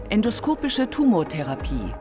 Endoskopische Tumortherapie.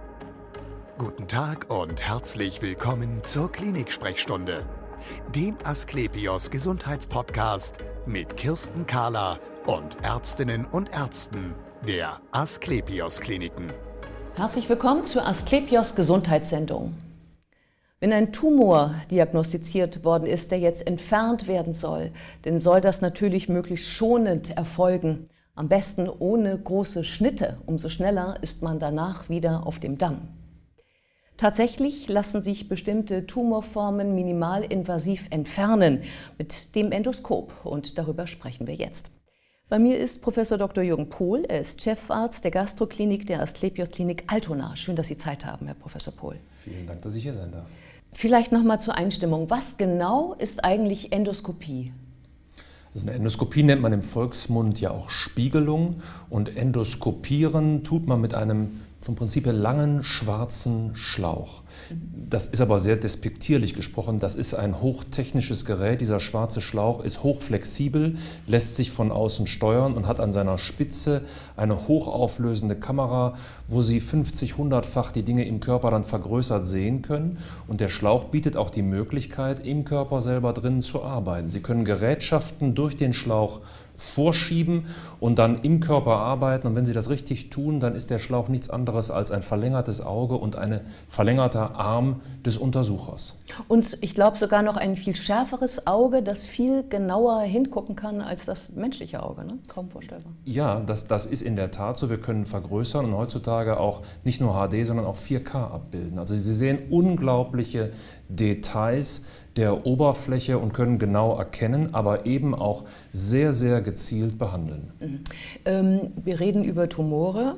Guten Tag und herzlich willkommen zur Klinik-Sprechstunde, dem Asklepios Gesundheitspodcast mit Kirsten Kahler und Ärztinnen und Ärzten der Asklepios Kliniken. Herzlich willkommen zur Asklepios Gesundheitssendung. Wenn ein Tumor diagnostiziert worden ist, der jetzt entfernt werden soll, dann soll das natürlich möglichst schonend erfolgen. Am besten ohne große Schnitte. Umso schneller ist man danach wieder auf dem Damm. Tatsächlich lassen sich bestimmte Tumorformen minimalinvasiv entfernen mit dem Endoskop. Und darüber sprechen wir jetzt. Bei mir ist Professor Dr. Jürgen Pohl. Er ist Chefarzt der Gastroklinik der Asklepios Klinik Altona. Schön, dass Sie Zeit haben, Herr Professor Pohl. Vielen Dank, dass ich hier sein darf. Vielleicht noch mal zur Einstimmung. Was genau ist eigentlich Endoskopie? Also eine Endoskopie nennt man im Volksmund ja auch Spiegelung, und endoskopieren tut man mit einem vom Prinzip her langen schwarzen Schlauch. Das ist aber sehr despektierlich gesprochen. Das ist ein hochtechnisches Gerät. Dieser schwarze Schlauch ist hochflexibel, lässt sich von außen steuern und hat an seiner Spitze eine hochauflösende Kamera, wo Sie 50-, 100-fach die Dinge im Körper dann vergrößert sehen können. Und der Schlauch bietet auch die Möglichkeit, im Körper selber drinnen zu arbeiten. Sie können Gerätschaften durch den Schlauch vorschieben und dann im Körper arbeiten. Und wenn Sie das richtig tun, dann ist der Schlauch nichts anderes als ein verlängertes Auge und ein verlängerter Arm des Untersuchers. Und ich glaube sogar noch ein viel schärferes Auge, das viel genauer hingucken kann als das menschliche Auge, ne? Kaum vorstellbar. Ja, das ist in der Tat so. Wir können vergrößern und heutzutage auch nicht nur HD, sondern auch 4K abbilden. Also Sie sehen unglaubliche Details der Oberfläche und können genau erkennen, aber eben auch sehr, sehr gezielt behandeln. Wir reden über Tumore,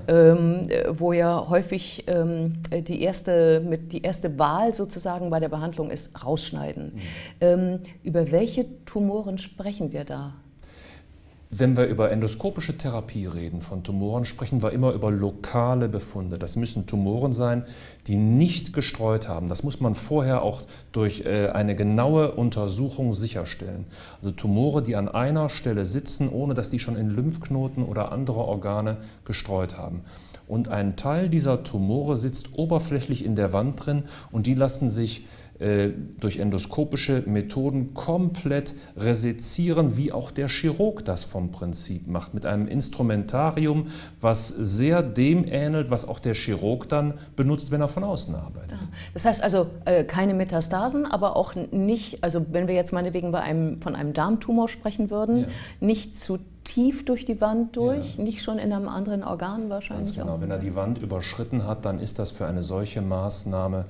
wo ja häufig die erste Wahl sozusagen bei der Behandlung ist, rausschneiden. Über welche Tumoren sprechen wir da? Wenn wir über endoskopische Therapie reden von Tumoren, sprechen wir immer über lokale Befunde. Das müssen Tumoren sein, die nicht gestreut haben. Das muss man vorher auch durch eine genaue Untersuchung sicherstellen. Also Tumore, die an einer Stelle sitzen, ohne dass die schon in Lymphknoten oder andere Organe gestreut haben. Und ein Teil dieser Tumore sitzt oberflächlich in der Wand drin, und die lassen sich durch endoskopische Methoden komplett resezieren, wie auch der Chirurg das vom Prinzip macht, mit einem Instrumentarium, was sehr dem ähnelt, was auch der Chirurg dann benutzt, wenn er von außen arbeitet. Das heißt also keine Metastasen, aber auch nicht, also wenn wir jetzt meinetwegen von einem Darmtumor sprechen würden, nicht zu tief durch die Wand durch, nicht schon in einem anderen Organ wahrscheinlich. Ganz genau, auch. wenn er die Wand überschritten hat, dann ist das für eine solche Maßnahme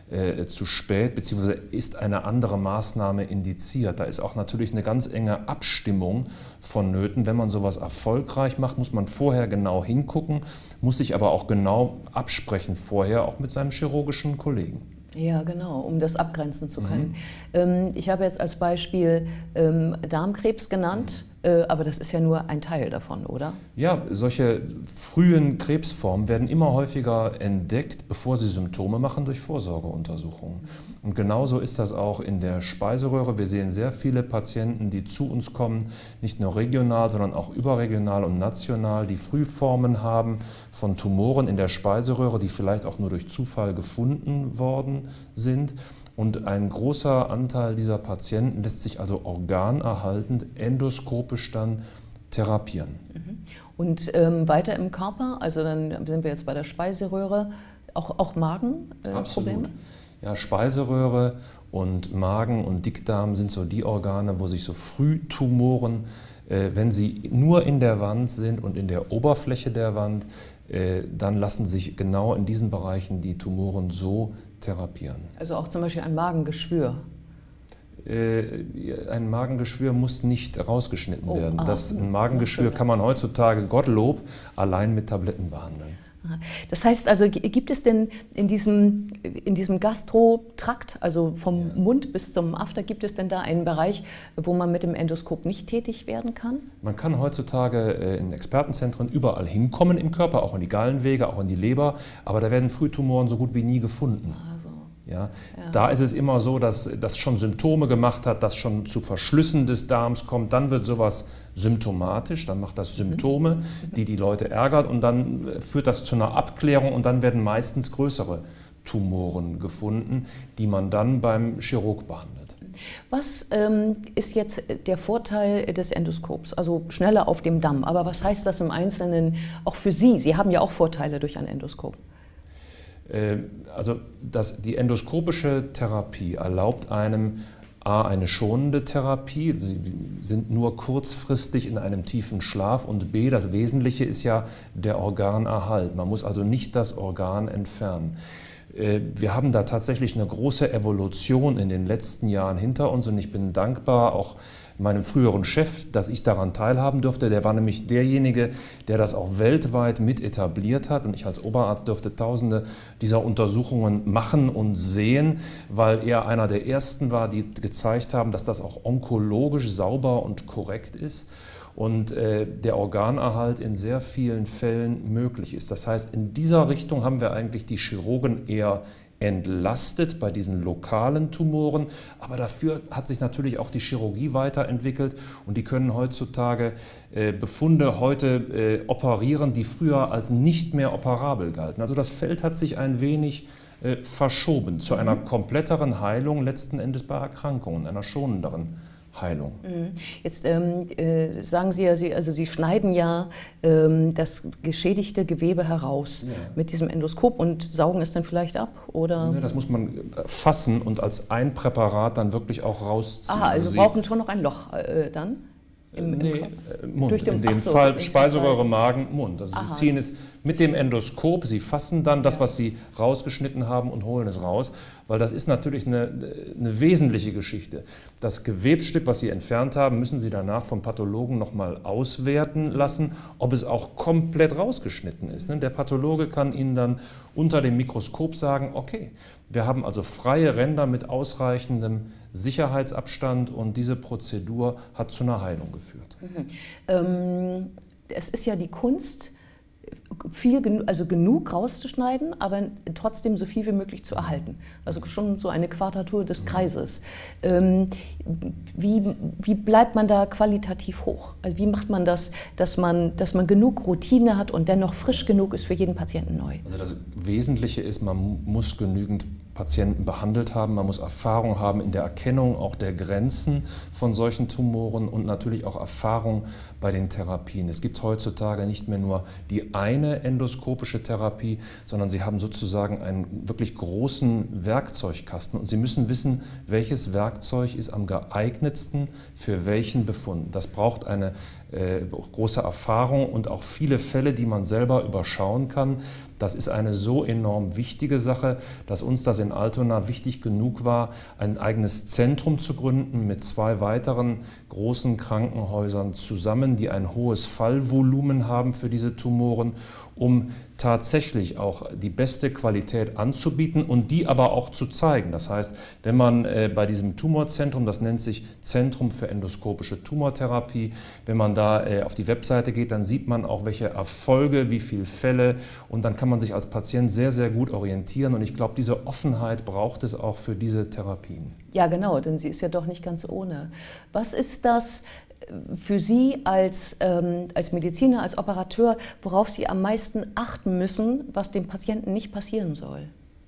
zu spät, beziehungsweise ist eine andere Maßnahme indiziert. Da ist auch natürlich eine ganz enge Abstimmung vonnöten. Wenn man sowas erfolgreich macht, muss man vorher genau hingucken, muss sich aber auch genau absprechen vorher, auch mit seinem chirurgischen Kollegen. Ja, genau, um das abgrenzen zu können. Ich habe jetzt als Beispiel Darmkrebs genannt, aber das ist ja nur ein Teil davon, oder? Ja, solche frühen Krebsformen werden immer häufiger entdeckt, bevor sie Symptome machen, durch Vorsorgeuntersuchungen. Und genauso ist das auch in der Speiseröhre. Wir sehen sehr viele Patienten, die zu uns kommen, nicht nur regional, sondern auch überregional und national, die Frühformen haben von Tumoren in der Speiseröhre, die vielleicht auch nur durch Zufall gefunden worden sind. Und ein großer Anteil dieser Patienten lässt sich also organerhaltend endoskopisch dann therapieren. Und weiter im Körper, also dann sind wir jetzt bei der Speiseröhre, auch Magenprobleme? Absolut. Ja, Speiseröhre und Magen und Dickdarm sind so die Organe, wo sich so Frühtumoren, wenn sie nur in der Wand sind und in der Oberfläche der Wand, dann lassen sich genau in diesen Bereichen die Tumoren so therapieren. Also auch zum Beispiel ein Magengeschwür? Ein Magengeschwür muss nicht rausgeschnitten werden. Ein Magengeschwür kann man heutzutage, Gottlob, allein mit Tabletten behandeln. Das heißt also, gibt es denn in diesem Gastrotrakt, also vom Mund bis zum After, gibt es denn da einen Bereich, wo man mit dem Endoskop nicht tätig werden kann? Man kann heutzutage in Expertenzentren überall hinkommen im Körper, auch in die Gallenwege, auch in die Leber, aber da werden Frühtumoren so gut wie nie gefunden. Ja, da ist es immer so, dass das schon Symptome gemacht hat, dass schon zu Verschlüssen des Darms kommt. Dann wird sowas symptomatisch, dann macht das Symptome, die die Leute ärgert und dann führt das zu einer Abklärung und dann werden meistens größere Tumoren gefunden, die man dann beim Chirurg behandelt. Was ist jetzt der Vorteil des Endoskops? Also schneller auf dem Damm. Aber was heißt das im Einzelnen auch für Sie? Sie haben ja auch Vorteile durch ein Endoskop. Also die endoskopische Therapie erlaubt einem A, eine schonende Therapie, sie sind nur kurzfristig in einem tiefen Schlaf, und B, das Wesentliche ist ja der Organerhalt. Man muss also nicht das Organ entfernen. Wir haben da tatsächlich eine große Evolution in den letzten Jahren hinter uns, und ich bin dankbar auch meinem früheren Chef, dass ich daran teilhaben durfte. Der war nämlich derjenige, der das auch weltweit mit etabliert hat, und ich als Oberarzt durfte Tausende dieser Untersuchungen machen und sehen, weil er einer der ersten war, die gezeigt haben, dass das auch onkologisch sauber und korrekt ist und der Organerhalt in sehr vielen Fällen möglich ist. Das heißt, in dieser Richtung haben wir eigentlich die Chirurgen eher entlastet bei diesen lokalen Tumoren, aber dafür hat sich natürlich auch die Chirurgie weiterentwickelt, und die können heutzutage Befunde operieren, die früher als nicht mehr operabel galten. Also das Feld hat sich ein wenig verschoben zu einer kompletteren Heilung, letzten Endes bei Erkrankungen, einer schonenderen Heilung. Jetzt sagen Sie ja, Sie schneiden ja das geschädigte Gewebe heraus mit diesem Endoskop und saugen es dann vielleicht ab, oder? Nee, das muss man fassen und als ein Präparat dann wirklich auch rausziehen. Aha, also Sie brauchen schon noch ein Loch dann? Nee, Mund. In dem Fall Speiseröhre, Magen, Mund. Also Sie ziehen es mit dem Endoskop, Sie fassen dann das, was Sie rausgeschnitten haben, und holen es raus, weil das ist natürlich eine wesentliche Geschichte. Das Gewebsstück, was Sie entfernt haben, müssen Sie danach vom Pathologen nochmal auswerten lassen, ob es auch komplett rausgeschnitten ist. Der Pathologe kann Ihnen dann unter dem Mikroskop sagen, okay, wir haben also freie Ränder mit ausreichendem Sicherheitsabstand, und diese Prozedur hat zu einer Heilung geführt. Es ist ja die Kunst, genug rauszuschneiden, aber trotzdem so viel wie möglich zu erhalten. Also schon so eine Quadratur des Kreises. Wie bleibt man da qualitativ hoch? Also wie macht man das, dass man genug Routine hat und dennoch frisch genug ist für jeden Patienten neu? Also das Wesentliche ist, man muss genügend Patienten behandelt haben, man muss Erfahrung haben in der Erkennung auch der Grenzen von solchen Tumoren und natürlich auch Erfahrung bei den Therapien. Es gibt heutzutage nicht mehr nur die eine endoskopische Therapie, sondern Sie haben sozusagen einen wirklich großen Werkzeugkasten, und Sie müssen wissen, welches Werkzeug ist am geeignetsten für welchen Befund. Das braucht eine große Erfahrung und auch viele Fälle, die man selber überschauen kann. Das ist eine so enorm wichtige Sache, dass uns das in Altona wichtig genug war, ein eigenes Zentrum zu gründen mit 2 weiteren großen Krankenhäusern zusammen, die ein hohes Fallvolumen haben für diese Tumoren, um tatsächlich auch die beste Qualität anzubieten und die aber auch zu zeigen. Das heißt, wenn man bei diesem Tumorzentrum, das nennt sich Zentrum für endoskopische Tumortherapie, wenn man da auf die Webseite geht, dann sieht man auch, welche Erfolge, wie viele Fälle, und dann kann man sich als Patient sehr, sehr gut orientieren, und ich glaube, diese Offenheit braucht es auch für diese Therapien. Ja, genau, denn sie ist ja doch nicht ganz ohne. Was ist das für Sie als Mediziner, als Operateur, worauf Sie am meisten achten müssen, was dem Patienten nicht passieren soll?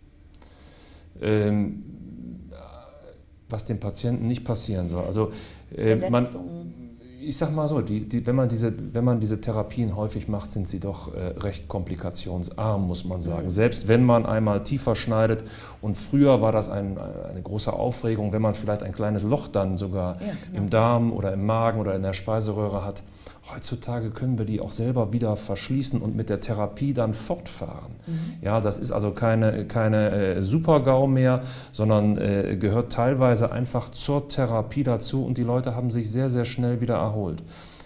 Was dem Patienten nicht passieren soll. Also ich sage mal so, wenn man diese Therapien häufig macht, sind sie doch recht komplikationsarm, muss man sagen. Selbst wenn man einmal tiefer schneidet, und früher war das eine große Aufregung, wenn man vielleicht ein kleines Loch dann sogar im Darm oder im Magen oder in der Speiseröhre hat. Heutzutage können wir die auch selber wieder verschließen und mit der Therapie dann fortfahren. Ja, das ist also keine Super-GAU mehr, sondern gehört teilweise einfach zur Therapie dazu, und die Leute haben sich sehr, sehr schnell wieder erholt.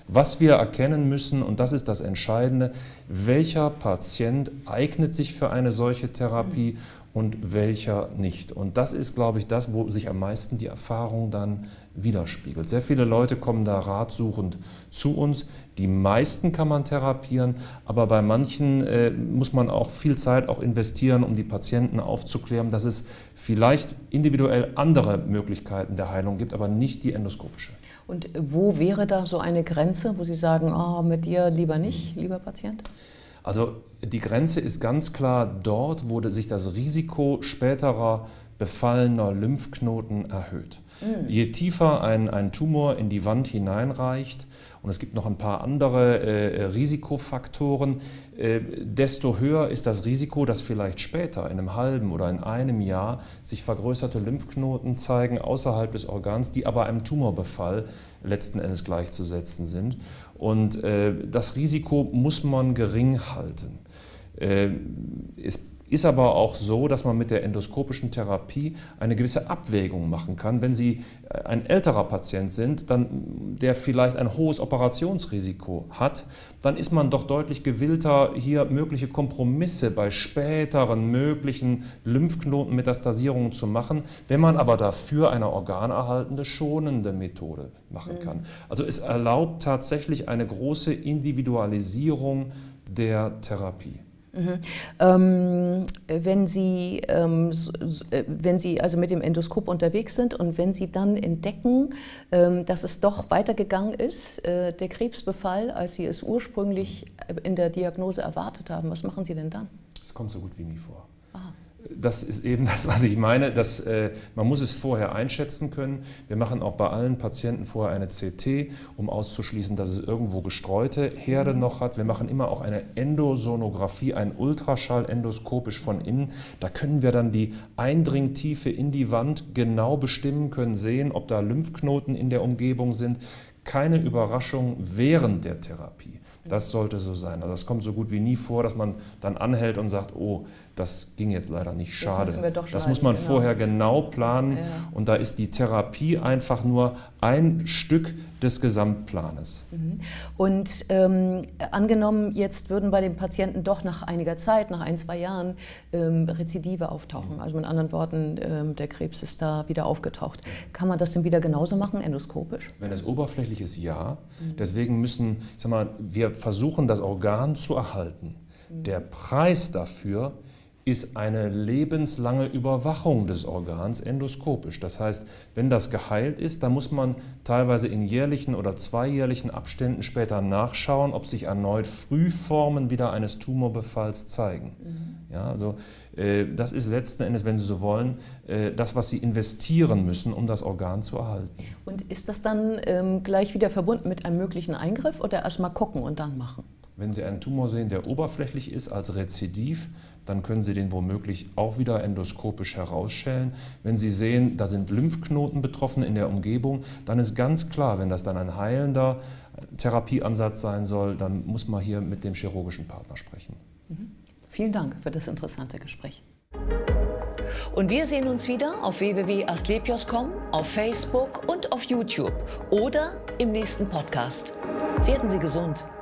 Was wir erkennen müssen, und das ist das Entscheidende, welcher Patient eignet sich für eine solche Therapie und welcher nicht. Und das ist, glaube ich, das, wo sich am meisten die Erfahrung dann widerspiegelt. Sehr viele Leute kommen da ratsuchend zu uns. Die meisten kann man therapieren, aber bei manchen muss man auch viel Zeit auch investieren, um die Patienten aufzuklären, dass es vielleicht individuell andere Möglichkeiten der Heilung gibt, aber nicht die endoskopische. Und wo wäre da so eine Grenze, wo Sie sagen, oh, mit dir lieber nicht, lieber Patient? Also die Grenze ist ganz klar dort, wo sich das Risiko späterer befallener Lymphknoten erhöht. Je tiefer ein Tumor in die Wand hineinreicht, und es gibt noch ein paar andere Risikofaktoren, desto höher ist das Risiko, dass vielleicht später, in einem halben oder in einem Jahr, sich vergrößerte Lymphknoten zeigen außerhalb des Organs, die aber einem Tumorbefall letzten Endes gleichzusetzen sind. Und das Risiko muss man gering halten. Es ist aber auch so, dass man mit der endoskopischen Therapie eine gewisse Abwägung machen kann. Wenn Sie ein älterer Patient sind, der vielleicht ein hohes Operationsrisiko hat, dann ist man doch deutlich gewillter, hier mögliche Kompromisse bei späteren möglichen Lymphknotenmetastasierungen zu machen, wenn man aber dafür eine organerhaltende, schonende Methode machen kann. Also es erlaubt tatsächlich eine große Individualisierung der Therapie. Wenn Sie also mit dem Endoskop unterwegs sind und wenn Sie dann entdecken, dass es doch weitergegangen ist, der Krebsbefall, als Sie es ursprünglich in der Diagnose erwartet haben, was machen Sie denn dann? Das kommt so gut wie nie vor. Aha. Das ist eben das, was ich meine. Man muss es vorher einschätzen können. Wir machen auch bei allen Patienten vorher eine CT, um auszuschließen, dass es irgendwo gestreute Herde noch hat. Wir machen immer auch eine Endosonographie, ein Ultraschall endoskopisch von innen. Da können wir dann die Eindringtiefe in die Wand genau bestimmen, können sehen, ob da Lymphknoten in der Umgebung sind. Keine Überraschung während der Therapie. Das sollte so sein. Also es kommt so gut wie nie vor, dass man dann anhält und sagt, oh, das ging jetzt leider nicht, schade. Das muss man vorher genau planen. Ja. Und da ist die Therapie einfach nur ein Stück des Gesamtplanes. Und angenommen, jetzt würden bei den Patienten doch nach einiger Zeit, nach 1, 2 Jahren, Rezidive auftauchen. Also mit anderen Worten, der Krebs ist da wieder aufgetaucht. Kann man das denn wieder genauso machen, endoskopisch? Wenn es oberflächlich ist, ja. Deswegen müssen, ich sag mal, wir versuchen, das Organ zu erhalten. Der Preis dafür ist eine lebenslange Überwachung des Organs endoskopisch. Das heißt, wenn das geheilt ist, dann muss man teilweise in jährlichen oder 2-jährlichen Abständen später nachschauen, ob sich erneut Frühformen wieder eines Tumorbefalls zeigen. Ja, also das ist letzten Endes, wenn Sie so wollen, das, was Sie investieren müssen, um das Organ zu erhalten. Und ist das dann gleich wieder verbunden mit einem möglichen Eingriff oder erst mal gucken und dann machen? Wenn Sie einen Tumor sehen, der oberflächlich ist als Rezidiv, dann können Sie den womöglich auch wieder endoskopisch herausschälen. Wenn Sie sehen, da sind Lymphknoten betroffen in der Umgebung, dann ist ganz klar, wenn das dann ein heilender Therapieansatz sein soll, dann muss man hier mit dem chirurgischen Partner sprechen. Vielen Dank für das interessante Gespräch. Und wir sehen uns wieder auf www.asklepios.com, auf Facebook und auf YouTube oder im nächsten Podcast. Werden Sie gesund!